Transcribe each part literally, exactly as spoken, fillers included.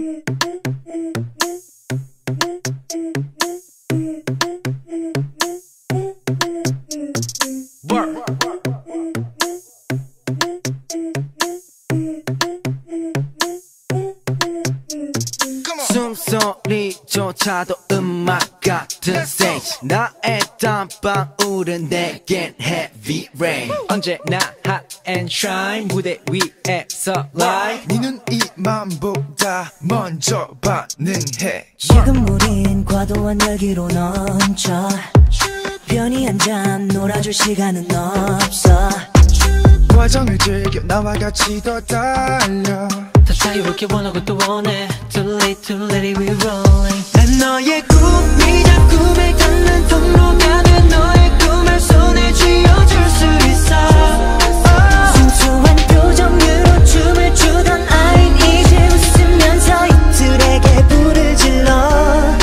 숨소리조차도 음악 같은 stage 나의 단방울은 내겐 heavy rain 언제나 hot and shine 무대 위에서 live 네 눈 이맘보다 먼저 반응해 지금 우린 과도한 열기로 넘쳐 편히 앉아 놀아줄 시간은 없어 과정을 즐겨 나와 같이 더 달려 더 자유롭게 원하고 또 원해 Too late too late we rolling 난 너의 꿈이자 꿈에 닿는 통로가 돼 너의 꿈을 손에 쥐어줄 수 있어 순수한 표정으로 춤을 추던 아인 이제 웃으면서 이들에게 불을 질러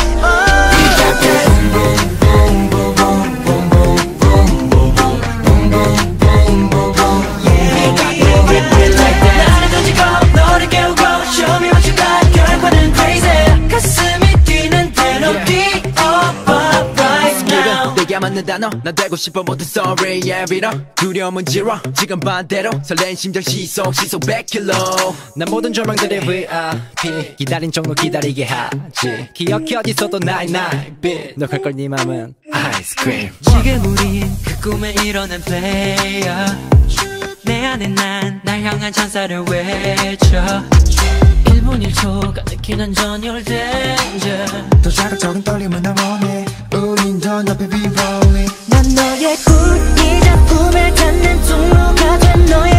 맞는 단어 난 되고 싶어 모든 sorry yeah 빌어 두려움은 지워 지금 반대로 설레인 심장 시속 시속 백 킬로미터 난 모든 절망들의 브이아이피 기다린 정도 기다리게 하지 기억해 어디서도 나의 나이빛 너 갈걸 네 맘은 아이스크림 지금 우린 그 꿈에 일어난 플레이어 내 안에 난 날 향한 찬사를 외쳐 일 분 일 초가 느끼는 전율 danger 더 자극적인 떨림은 나 원해 우린 더 높이 be rolling 난 너의 꿈이자 꿈을 닿는 통로가 된 너의